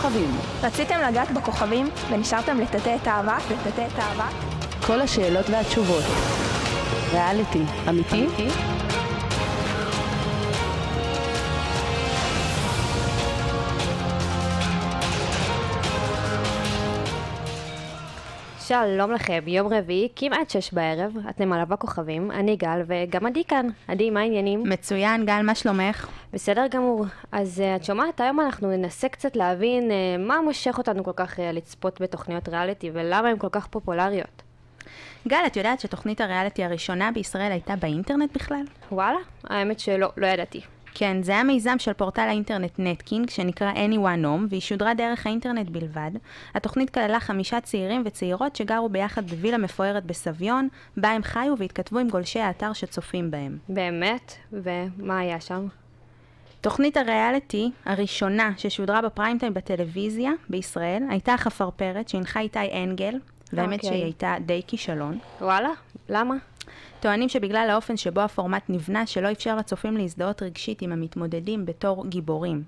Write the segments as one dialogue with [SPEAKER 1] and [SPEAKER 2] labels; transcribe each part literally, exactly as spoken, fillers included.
[SPEAKER 1] הכוכבים.
[SPEAKER 2] רציתם לגעת בכוכבים ונשארתם לטאטא את האהבה, לטאטא את האהבה?
[SPEAKER 1] כל השאלות והתשובות. ריאליטי אמיתי?
[SPEAKER 3] שלום לכם, יום רביעי, כמעט שש בערב, אתם על אבק כוכבים, אני גל וגם עדי כאן. עדי, מה העניינים?
[SPEAKER 4] מצוין, גל, מה שלומך?
[SPEAKER 3] בסדר גמור. אז uh, את שומעת, היום אנחנו ננסה קצת להבין uh, מה מושך אותנו כל כך uh, לצפות בתוכניות ריאליטי ולמה הן כל כך פופולריות.
[SPEAKER 4] גל, את יודעת שתוכנית הריאליטי הראשונה בישראל הייתה באינטרנט בכלל?
[SPEAKER 3] וואלה, האמת שלא, לא ידעתי.
[SPEAKER 4] כן, זה היה מיזם של פורטל האינטרנט נטקינג, שנקרא Anyone Home, והיא שודרה דרך האינטרנט בלבד. התוכנית כללה חמישה צעירים וצעירות שגרו ביחד בווילה מפוארת בסביון, בה הם חיו והתכתבו עם גולשי האתר שצופים בהם.
[SPEAKER 3] באמת? ומה היה שם?
[SPEAKER 4] תוכנית הריאליטי הראשונה ששודרה בפריים טיים בטלוויזיה בישראל, הייתה החפרפרת שהנחה איתי אנגל, והאמת
[SPEAKER 3] אוקיי.
[SPEAKER 4] שהיא הייתה די כישלון.
[SPEAKER 3] וואלה? למה?
[SPEAKER 4] טוענים שבגלל האופן שבו הפורמט נבנה שלא אפשר לצופים להזדהות רגשית עם המתמודדים בתור גיבורים.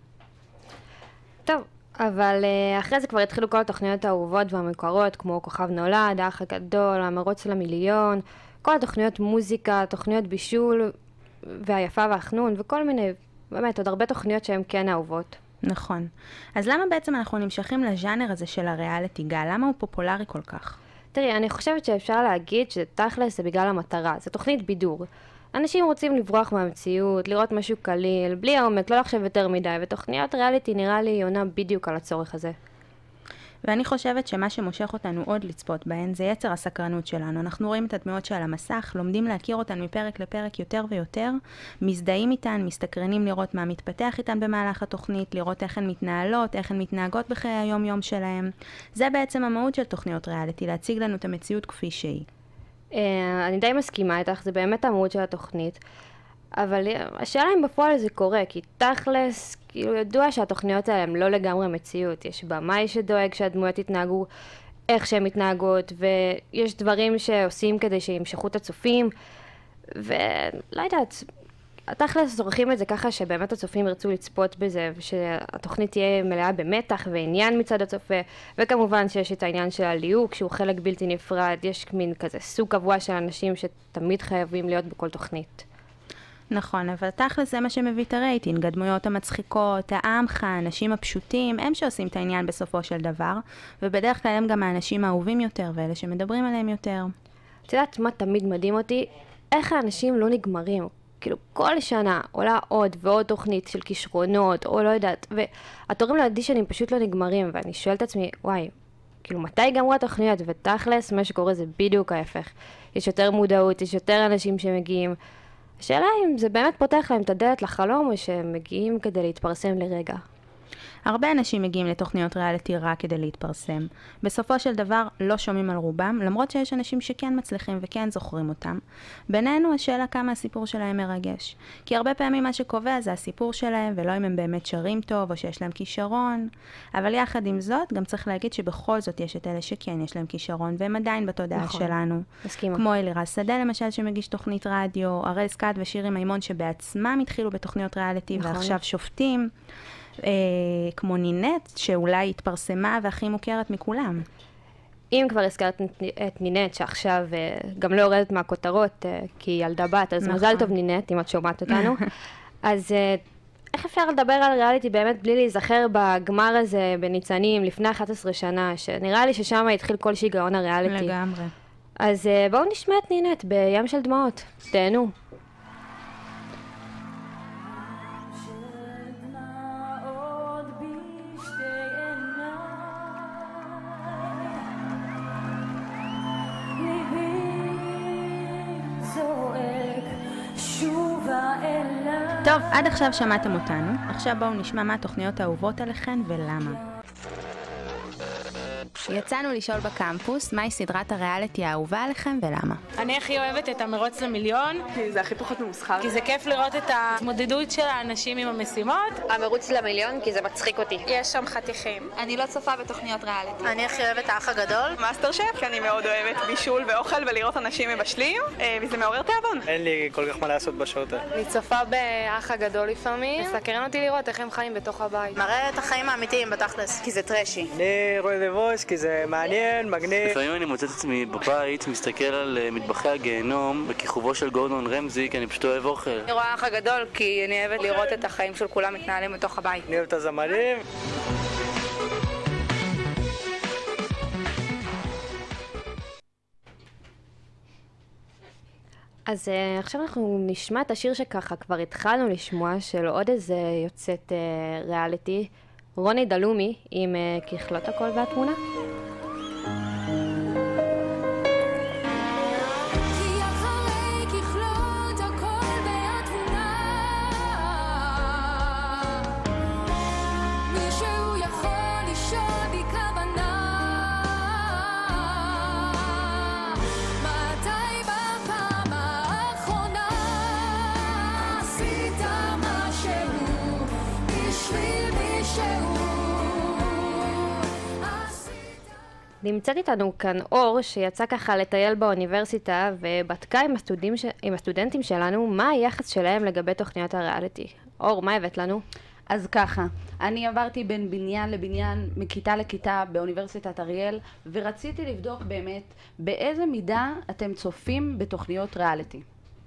[SPEAKER 3] טוב, אבל uh, אחרי זה כבר התחילו כל התוכניות האהובות והמקורות, כמו כוכב נולד, האח הגדול, המרוץ למיליון, כל התוכניות מוזיקה, תוכניות בישול, והיפה והחנון, וכל מיני, באמת, עוד הרבה תוכניות שהן כן אהובות.
[SPEAKER 4] נכון. אז למה בעצם אנחנו נמשכים לז'אנר הזה של הריאליטי, גל? למה הוא פופולרי כל כך?
[SPEAKER 3] תראי, אני חושבת שאפשר להגיד שתכלס זה בגלל המטרה, זה תוכנית בידור. אנשים רוצים לברוח מהמציאות, לראות משהו קליל, בלי העומק, לא לחשב יותר מדי, ותוכניות ריאליטי נראה לי עונה בדיוק על הצורך הזה.
[SPEAKER 4] ואני חושבת שמה שמושך אותנו עוד לצפות בהן זה יצר הסקרנות שלנו. אנחנו רואים את הדמויות שעל המסך, לומדים להכיר אותן מפרק לפרק יותר ויותר, מזדהים איתן, מסתקרנים לראות מה מתפתח איתן במהלך התוכנית, לראות איך הן מתנהלות, איך הן מתנהגות בחיי היום-יום שלהן. זה בעצם המהות של תוכניות ריאליטי, להציג לנו את המציאות כפי שהיא.
[SPEAKER 3] אני די מסכימה איתך, זה באמת המהות של התוכנית, אבל השאלה אם בפועל זה קורה, כי תכלס, כאילו ידוע שהתוכניות האלה הן לא לגמרי מציאות. יש במאי שדואג שהדמויות יתנהגו איך שהן מתנהגות, ויש דברים שעושים כדי שימשכו את הצופים, ולא יודעת, תכלס זורחים את זה ככה שבאמת הצופים ירצו לצפות בזה, ושהתוכנית תהיה מלאה במתח ועניין מצד הצופה, וכמובן שיש את העניין של הליהוק, שהוא חלק בלתי נפרד, יש מין כזה סוג קבוע של אנשים שתמיד חייבים להיות בכל תוכנית.
[SPEAKER 4] נכון, אבל תכל'ס זה מה שמביא את הרייטינג, הדמויות המצחיקות, העמך, האנשים הפשוטים, הם שעושים את העניין בסופו של דבר, ובדרך כלל הם גם האנשים האהובים יותר, ואלה שמדברים עליהם יותר.
[SPEAKER 3] את יודעת מה תמיד מדהים אותי? איך האנשים לא נגמרים. כאילו כל שנה עולה עוד ועוד תוכנית של כישרונות, או לא יודעת, והתורים לאדישנים פשוט לא נגמרים, ואני שואלת את עצמי, וואי, כאילו מתי גמרו התוכניות? ותכל'ס מה שקורה זה בדיוק ההפך. יש יותר מודעות, יש יותר אנשים שמגיעים, השאלה אם זה באמת פותח להם את הדלת לחלום, או שהם מגיעים כדי להתפרסם לרגע.
[SPEAKER 4] הרבה אנשים מגיעים לתוכניות ריאליטי רק כדי להתפרסם. בסופו של דבר לא שומעים על רובם, למרות שיש אנשים שכן מצליחים וכן זוכרים אותם. בינינו השאלה כמה הסיפור שלהם מרגש. כי הרבה פעמים מה שקובע זה הסיפור שלהם, ולא אם הם באמת שרים טוב או שיש להם כישרון. אבל יחד עם זאת, גם צריך להגיד שבכל זאת יש את אלה שכן יש להם כישרון, והם עדיין בתודעה
[SPEAKER 3] נכון.
[SPEAKER 4] שלנו.
[SPEAKER 3] מסכימה.
[SPEAKER 4] כמו אלירז שדה למשל שמגיש תוכנית רדיו, הראל סקאט ושירי מימון שבעצמם התחילו בתוכניות ריאליטי
[SPEAKER 3] נכון.
[SPEAKER 4] ועכשיו שופטים. אה, כמו נינט, שאולי התפרסמה והכי מוכרת מכולם.
[SPEAKER 3] אם כבר הזכרת את נינט, שעכשיו אה, גם לא יורדת מהכותרות, אה, כי היא ילדה בת, אז
[SPEAKER 4] נכון.
[SPEAKER 3] מזל טוב נינט, אם את שומעת אותנו. אז אה, איך אפשר לדבר על ריאליטי באמת בלי להיזכר בגמר הזה בניצנים לפני אחת עשרה שנה, שנראה לי ששם התחיל כל שיגעון הריאליטי.
[SPEAKER 4] לגמרי.
[SPEAKER 3] אז אה, בואו נשמע את נינט בים של דמעות. תהנו.
[SPEAKER 4] טוב, עד עכשיו שמעתם אותנו. עכשיו בואו נשמע מה התוכניות האהובות עליכן ולמה. יצאנו לשאול בקמפוס מהי סדרת הריאליטי האהובה עליכם ולמה.
[SPEAKER 5] אני הכי אוהבת את המרוץ למיליון,
[SPEAKER 6] כי זה הכי פחות ממוסחר.
[SPEAKER 5] כי זה כיף לראות את ההתמודדות של האנשים עם המשימות.
[SPEAKER 7] המרוץ למיליון, כי זה מצחיק אותי.
[SPEAKER 2] יש שם חתיכים.
[SPEAKER 8] אני לא צופה בתוכניות ריאליטי.
[SPEAKER 7] אני הכי אוהבת האח הגדול.
[SPEAKER 6] מאסטר שף, כי אני מאוד אוהבת בישול ואוכל ולראות אנשים מבשלים, וזה מעורר תיאבון.
[SPEAKER 9] אין לי כל כך מה לעשות בשעות האלה.
[SPEAKER 10] אני צופה באח הגדול לפעמים. מסקרן אותי לראות איך הם חיים בתוך הבית.
[SPEAKER 7] מראה את החיים האמיתיים בתכלס, כי זה טרשי.
[SPEAKER 9] אני רואה The Voice כי זה מעניין, מגניב.
[SPEAKER 11] לפעמים אני מוצא את עצמי בבית, מסתכל על מטבחי הגיהנום בכיכובו של גורדון רמזי, כי אני פשוט אוהב אוכל.
[SPEAKER 10] אני רואה האח הגדול כי אני אוהבת לראות את החיים של כולם מתנהלים בתוך הבית.
[SPEAKER 9] אני אוהב את הזמרים.
[SPEAKER 3] אז uh, עכשיו אנחנו נשמע את השיר שככה כבר התחלנו לשמוע, של עוד איזה יוצאת uh, ריאליטי, רוני דלומי, עם uh, ככלות הכל והתמונה. נמצאת איתנו כאן אור, שיצא ככה לטייל באוניברסיטה ובדקה עם, הסטודנטים, ש... עם הסטודנטים שלנו מה היחס שלהם לגבי תוכניות הריאליטי. אור, מה הבאת לנו?
[SPEAKER 12] אז ככה, אני עברתי בין בניין לבניין, מכיתה לכיתה באוניברסיטת אריאל, ורציתי לבדוק באמת באיזה מידה אתם צופים בתוכניות ריאליטי.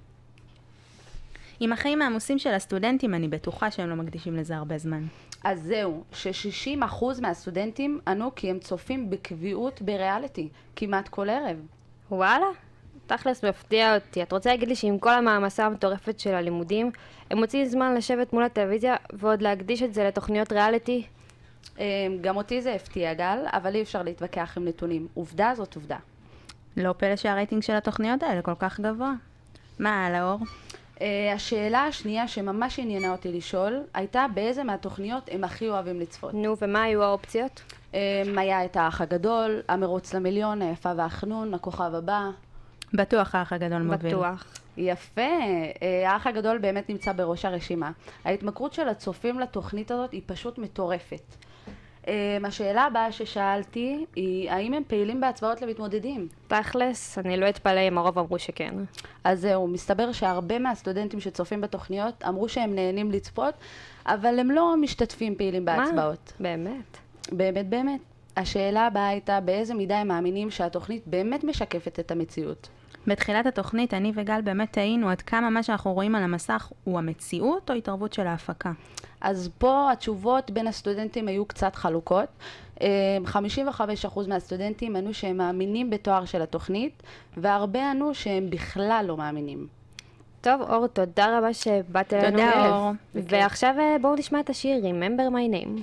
[SPEAKER 4] עם החיים העמוסים של הסטודנטים אני בטוחה שהם לא מקדישים לזה הרבה זמן.
[SPEAKER 12] אז זהו, ש-שישים אחוז מהסטודנטים ענו כי הם צופים בקביעות בריאליטי, כמעט כל ערב.
[SPEAKER 3] וואלה, תכלס מפתיע אותי. את רוצה להגיד לי שעם כל המעמסה המטורפת של הלימודים, הם מוצאים זמן לשבת מול הטלוויזיה ועוד להקדיש את זה לתוכניות ריאליטי?
[SPEAKER 12] גם אותי זה הפתיע גל, אבל אי אפשר להתווכח עם נתונים. עובדה זאת עובדה.
[SPEAKER 4] לא פלא שהרייטינג של התוכניות האלה כל כך גבוה. מה על האור?
[SPEAKER 12] Uh, השאלה השנייה שממש עניינה אותי לשאול, הייתה באיזה מהתוכניות הם הכי אוהבים לצפות.
[SPEAKER 3] נו, ומה היו האופציות?
[SPEAKER 12] Um, היה את האח הגדול, המרוץ למיליון, היפה והחנון, הכוכב הבא.
[SPEAKER 4] בטוח האח הגדול מוביל.
[SPEAKER 3] בטוח.
[SPEAKER 12] יפה, uh, האח הגדול באמת נמצא בראש הרשימה. ההתמכרות של הצופים לתוכנית הזאת היא פשוט מטורפת. Um, השאלה הבאה ששאלתי היא, האם הם פעילים בהצבעות למתמודדים?
[SPEAKER 3] תכלס, אני לא אתפלא אם הרוב אמרו שכן.
[SPEAKER 12] אז זהו, מסתבר שהרבה מהסטודנטים שצופים בתוכניות אמרו שהם נהנים לצפות, אבל הם לא משתתפים פעילים בהצבעות.
[SPEAKER 3] מה? באמת?
[SPEAKER 12] באמת, באמת. השאלה הבאה הייתה באיזה מידה הם מאמינים שהתוכנית באמת משקפת את המציאות.
[SPEAKER 4] בתחילת התוכנית אני וגל באמת טעינו עד כמה מה שאנחנו רואים על המסך הוא המציאות או התערבות של ההפקה.
[SPEAKER 12] אז פה התשובות בין הסטודנטים היו קצת חלוקות. חמישים וחמישה אחוז מהסטודנטים ענו שהם מאמינים בתואר של התוכנית, והרבה ענו שהם בכלל לא מאמינים.
[SPEAKER 3] טוב, אור, תודה רבה שבאת אלינו.
[SPEAKER 4] תודה, אור.
[SPEAKER 3] ועכשיו בואו נשמע את השיר Remember My Name.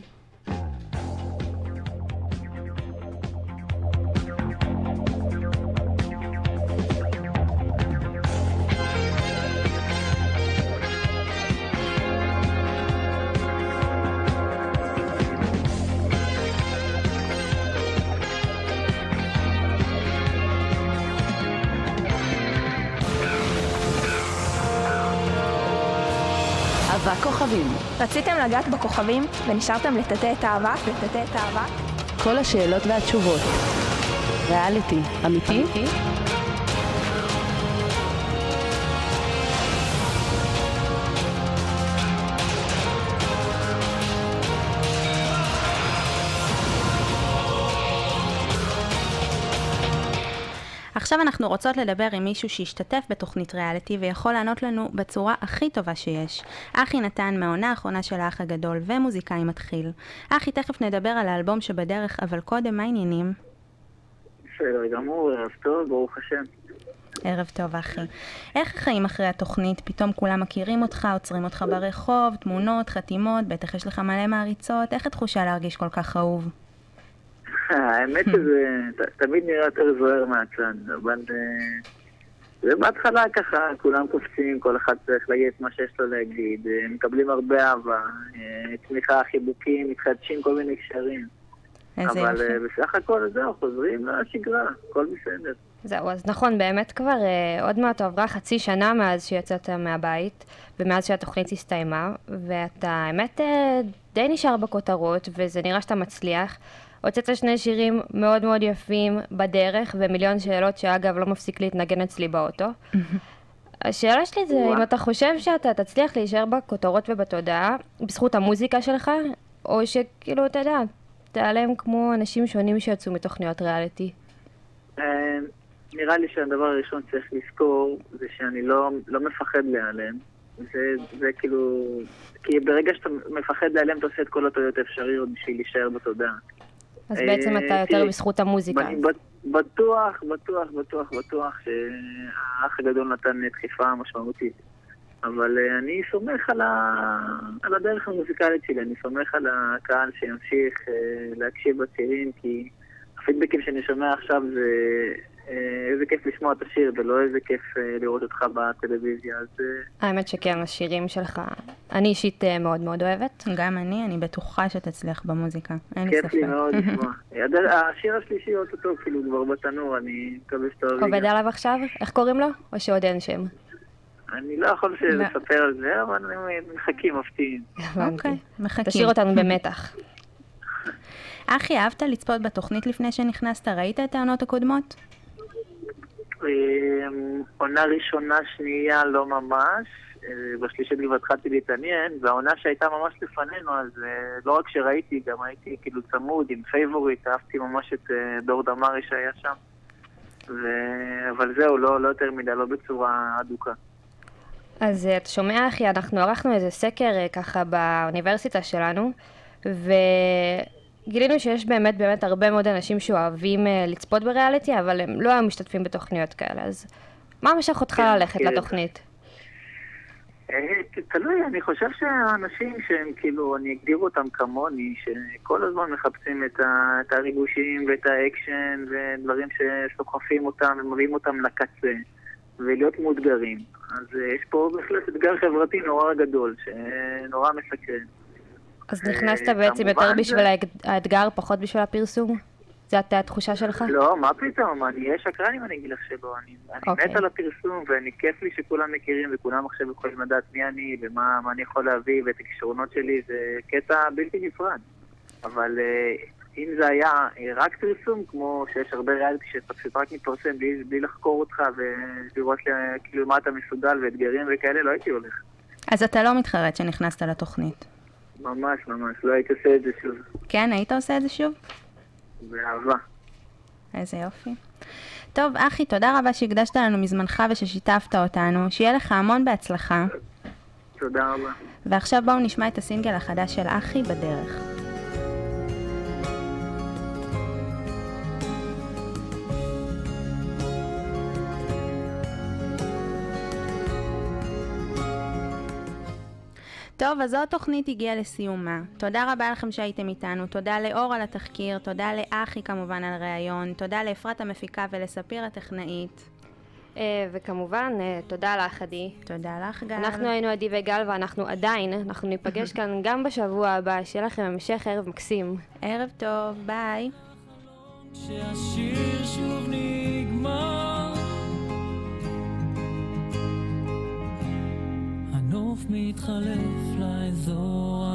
[SPEAKER 2] כוכבים. רציתם לגעת בכוכבים ונשארתם לטאטא את האבק, לטאטא את האבק?
[SPEAKER 1] כל השאלות והתשובות. ריאליטי, אמיתי?
[SPEAKER 4] עכשיו אנחנו רוצות לדבר עם מישהו שהשתתף בתוכנית ריאליטי ויכול לענות לנו בצורה הכי טובה שיש. אחי נתן מהעונה האחרונה של האח הגדול ומוזיקאי מתחיל. אחי, תכף נדבר על האלבום שבדרך, אבל קודם, מה העניינים?
[SPEAKER 13] בסדר גמור, ערב טוב, ברוך השם.
[SPEAKER 4] ערב טוב, אחי. איך החיים אחרי התוכנית? פתאום כולם מכירים אותך, עוצרים אותך ברחוב, תמונות, חתימות, בטח יש לך מלא מעריצות. איך התחושה להרגיש כל כך אהוב?
[SPEAKER 13] האמת שזה תמיד נראה יותר זוהר מהצד, אבל זה בהתחלה ככה, כולם קופצים, כל אחד צריך להגיד את מה שיש לו להגיד, מקבלים הרבה אהבה, תמיכה, חיבוקים, מתחדשים כל מיני קשרים. אבל uh, בסך הכל זהו, חוזרים לשגרה, הכל בסדר.
[SPEAKER 3] זהו, אז נכון, באמת כבר uh, עוד מעט עברה חצי שנה מאז שיצאת מהבית, ומאז שהתוכנית הסתיימה, ואתה האמת uh, די נשאר בכותרות, וזה נראה שאתה מצליח. הוצאת שני שירים מאוד מאוד יפים בדרך, ומיליון שאלות שאגב לא מפסיק להתנגן אצלי באוטו. השאלה שלי זה אם אתה חושב שאתה תצליח להישאר בכותרות ובתודעה, בזכות המוזיקה שלך, או שכאילו, אתה יודע, תיעלם כמו אנשים שונים שיצאו מתוכניות ריאליטי.
[SPEAKER 13] נראה לי שהדבר הראשון צריך לזכור זה שאני לא, לא מפחד להיעלם. זה, זה כאילו... כי ברגע שאתה מפחד להיעלם, אתה עושה את כל הטעויות האפשריות בשביל להישאר בתודעה.
[SPEAKER 3] אז בעצם אתה יותר בזכות המוזיקה.
[SPEAKER 13] בטוח, בטוח, בטוח, בטוח שהאח הגדול נתן דחיפה משמעותית. אבל אני סומך על, ה... על הדרך המוזיקלית שלי, אני סומך על הקהל שימשיך להקשיב בשירים, כי הפידבקים שאני שומע עכשיו זה איזה כיף לשמוע את השיר, ולא איזה כיף לראות אותך בטלוויזיה. אז...
[SPEAKER 3] האמת שכן, השירים שלך, אני אישית מאוד מאוד אוהבת.
[SPEAKER 4] גם אני, אני בטוחה שתצליח במוזיקה, אין לי ספק.
[SPEAKER 13] כיף לי מאוד לשמוע. השיר השלישי אותו טוב, כאילו כבר בתנור, אני מקווה שאתה אוהב.
[SPEAKER 3] עובד עליו עכשיו? איך קוראים לו? או שעוד אין שם?
[SPEAKER 13] אני לא יכול לספר על זה, אבל מחכים, מפתיעים.
[SPEAKER 4] אוקיי, מחכים.
[SPEAKER 3] תשאיר אותנו במתח.
[SPEAKER 4] אחי, אהבת לצפות בתוכנית לפני שנכנסת? ראית את העונות הקודמות?
[SPEAKER 13] עונה ראשונה, שנייה, לא ממש. בשלישית כבר התחלתי להתעניין, והעונה שהייתה ממש לפנינו, אז לא רק שראיתי, גם הייתי כאילו צמוד עם פייבוריט, אהבתי ממש את דור דמרי שהיה שם. אבל זהו, לא יותר מדי, לא בצורה אדוקה.
[SPEAKER 3] אז אתה שומע, אחי, אנחנו ערכנו איזה סקר ככה באוניברסיטה שלנו, וגילינו שיש באמת באמת הרבה מאוד אנשים שאוהבים לצפות בריאליטי, אבל הם לא היו משתתפים בתוכניות כאלה. אז מה משך אותך ללכת לתוכנית?
[SPEAKER 13] תלוי, אני חושב שהאנשים שהם כאילו, אני אגדיר אותם כמוני, שכל הזמן מחפשים את הריגושים ואת האקשן ודברים שסוחפים אותם ומביאים אותם לקצה. ולהיות מאותגרים. אז יש פה בהחלט אתגר חברתי נורא גדול, שנורא מסקרן.
[SPEAKER 3] אז נכנסת בעצם יותר בשביל האתגר, פחות בשביל הפרסום? זה התחושה שלך?
[SPEAKER 13] לא, מה פתאום? אני אהיה שקרן אם אני אגיד לך שלא. אני מת על הפרסום, ואני כיף לי שכולם מכירים, וכולם עכשיו יכולים לדעת מי אני, ומה אני יכול להביא, ואת הכישרונות שלי, זה קטע בלתי נפרד. אבל... אם זה היה רק פרסום, כמו שיש הרבה ריאליטי שפשוט רק מתפרסם בלי, בלי לחקור אותך ולראות כאילו מה אתה מסוגל ואתגרים וכאלה, לא הייתי הולך.
[SPEAKER 4] אז אתה לא מתחרט שנכנסת לתוכנית?
[SPEAKER 13] ממש, ממש, לא הייתי עושה את זה שוב.
[SPEAKER 4] כן, היית עושה את זה שוב?
[SPEAKER 13] באהבה.
[SPEAKER 4] איזה יופי. טוב, אחי, תודה רבה שהקדשת לנו מזמנך וששיתפת אותנו. שיהיה לך המון בהצלחה.
[SPEAKER 13] תודה רבה.
[SPEAKER 4] ועכשיו בואו נשמע את הסינגל החדש של אחי, בדרך. טוב, אז זו התוכנית הגיעה לסיומה. תודה רבה לכם שהייתם איתנו, תודה לאור על התחקיר, תודה לאחי כמובן על ראיון, תודה לאפרת המפיקה ולספיר הטכנאית.
[SPEAKER 3] וכמובן, תודה לך עדי.
[SPEAKER 4] תודה לך גל.
[SPEAKER 3] אנחנו היינו עדי וגל ואנחנו עדיין, אנחנו ניפגש כאן גם בשבוע הבא, שיהיה לכם המשך ערב מקסים.
[SPEAKER 4] ערב טוב, ביי.
[SPEAKER 14] שהשיר שוב נגמר, הנוף מתחלף לאזור